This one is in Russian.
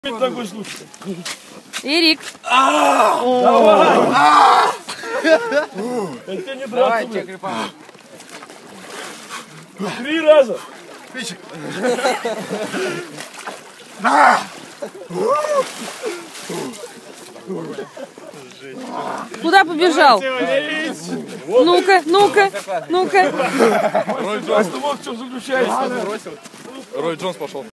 Такой случай. Эрик. Давай! Это не драться. 3 раза. Куда побежал? Ну-ка, ну-ка, ну-ка. Рой Джонс, вот в чем заключается. Рой Джонс пошел.